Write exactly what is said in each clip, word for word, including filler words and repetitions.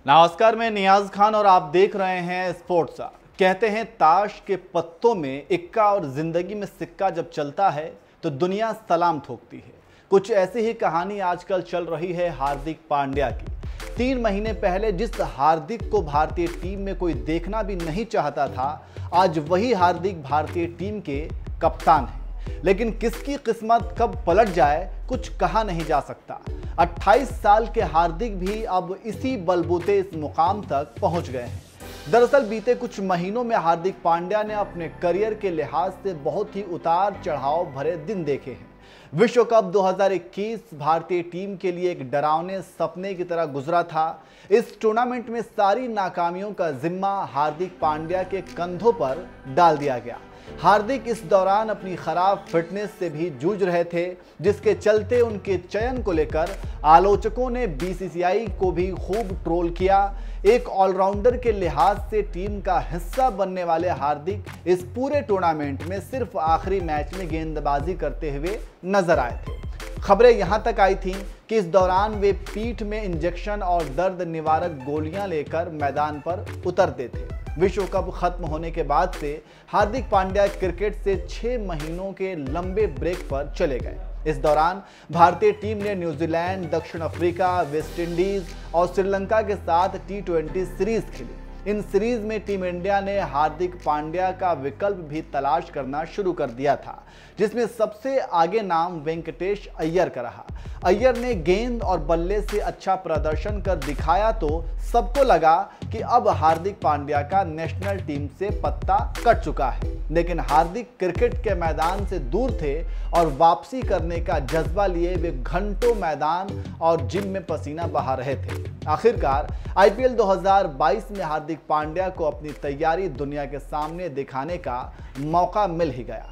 नमस्कार, मैं नियाज खान और आप देख रहे हैं स्पोर्ट्स। कहते हैं ताश के पत्तों में इक्का और जिंदगी में सिक्का जब चलता है तो दुनिया सलाम ठोकती है। कुछ ऐसी ही कहानी आजकल चल रही है हार्दिक पांड्या की। तीन महीने पहले जिस हार्दिक को भारतीय टीम में कोई देखना भी नहीं चाहता था, आज वही हार्दिक भारतीय टीम के कप्तान है। लेकिन किसकी किस्मत कब पलट जाए कुछ कहा नहीं जा सकता। अट्ठाईस साल के हार्दिक भी अब इसी बलबूते इस मुकाम तक पहुंच गए हैं। दरअसल बीते कुछ महीनों में हार्दिक पांड्या ने अपने करियर के लिहाज से बहुत ही उतार चढ़ाव भरे दिन देखे हैं। विश्व कप दो हज़ार इक्कीस भारतीय टीम के लिए एक डरावने सपने की तरह गुजरा था। इस टूर्नामेंट में सारी नाकामियों का जिम्मा हार्दिक पांड्या के कंधों पर डाल दिया गया। हार्दिक इस दौरान अपनी खराब फिटनेस से भी जूझ रहे थे, जिसके चलते उनके चयन को लेकर आलोचकों ने बीसीसीआई को भी खूब ट्रोल किया। एक ऑलराउंडर के लिहाज से टीम का हिस्सा बनने वाले हार्दिक इस पूरे टूर्नामेंट में सिर्फ आखिरी मैच में गेंदबाजी करते हुए नजर आए थे। खबरें यहां तक आई थीं कि इस दौरान वे पीठ में इंजेक्शन और दर्द निवारक गोलियां लेकर मैदान पर उतरते थे। विश्व कप खत्म होने के बाद से हार्दिक पांड्या क्रिकेट से छह महीनों के लंबे ब्रेक पर चले गए। इस दौरान भारतीय टीम ने न्यूजीलैंड, दक्षिण अफ्रीका, वेस्ट इंडीज और श्रीलंका के साथ टी ट्वेंटी सीरीज खेली। इन सीरीज में टीम इंडिया ने हार्दिक पांड्या का विकल्प भी तलाश करना शुरू कर दिया था, जिसमें सबसे आगे नाम वेंकटेश अय्यर का रहा। अय्यर ने गेंद और बल्ले से अच्छा प्रदर्शन कर दिखाया तो सबको लगा कि अब हार्दिक पांड्या का नेशनल टीम से पत्ता कट चुका है। लेकिन हार्दिक क्रिकेट के मैदान से दूर थे और वापसी करने का जज्बा लिए वे घंटों मैदान और जिम में पसीना बहा रहे थे। आखिरकार आईपीएल दो हज़ार बाईस में हार्दिक पांड्या को अपनी तैयारी दुनिया के सामने दिखाने का मौका मिल ही गया।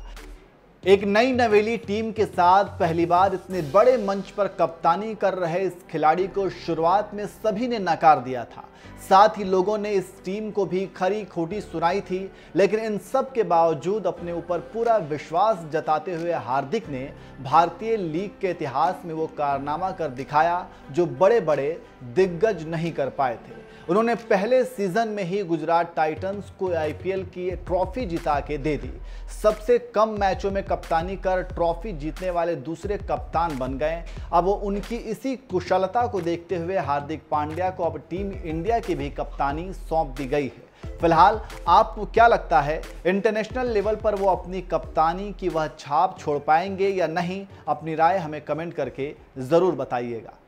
एक नई नवेली टीम के साथ पहली बार इतने बड़े मंच पर कप्तानी कर रहे इस खिलाड़ी को शुरुआत में सभी ने नकार दिया था। साथ ही लोगों ने इस टीम को भी खरी खोटी सुनाई थी। लेकिन इन सब के बावजूद अपने ऊपर पूरा विश्वास जताते हुए हार्दिक ने भारतीय लीग के इतिहास में वो कारनामा कर दिखाया जो बड़े बड़े दिग्गज नहीं कर पाए थे। उन्होंने पहले सीजन में ही गुजरात टाइटंस को आईपीएल की ट्रॉफी जिता के दे दी। सबसे कम मैचों में कप्तानी कर ट्रॉफी जीतने वाले दूसरे कप्तान बन गए। अब उनकी इसी कुशलता को देखते हुए हार्दिक पांड्या को अब टीम इंडिया की भी कप्तानी सौंप दी गई है। फिलहाल आपको क्या लगता है, इंटरनेशनल लेवल पर वो अपनी कप्तानी की वह छाप छोड़ पाएंगे या नहीं? अपनी राय हमें कमेंट करके ज़रूर बताइएगा।